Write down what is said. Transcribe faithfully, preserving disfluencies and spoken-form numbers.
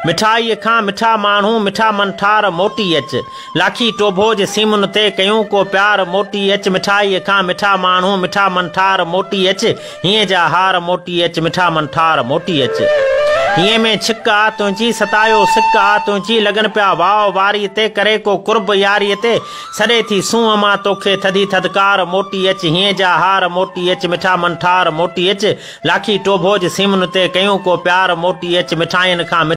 मिठाई खां मिठा माण्हू मिठा मन ठार मोटी अच। लाखी टोभो जे सीमुन ते कयूं को प्यार मोटी अच। मिठाई खां मिठा माण्हू मिठा मन ठार मोटी अच। हीअं जा हार मोटी अच मिठा मन ठार मोटी अच। हीअं में छिक आ तुंहिंजी सतायो सिक आ तुंहिंजी लगन पिया वाव वारी ते करे को कुर्ब यारीअ ते सॾे थी सूंह मां तोखे थधी थदकार मोटी अच। हीअं जा हार मोटी अच मिठा मन ठार मोटी अच। लाखी टोभो जे सीमुन ते कयूं को प्यार मोटी अच। मिठाइनि खां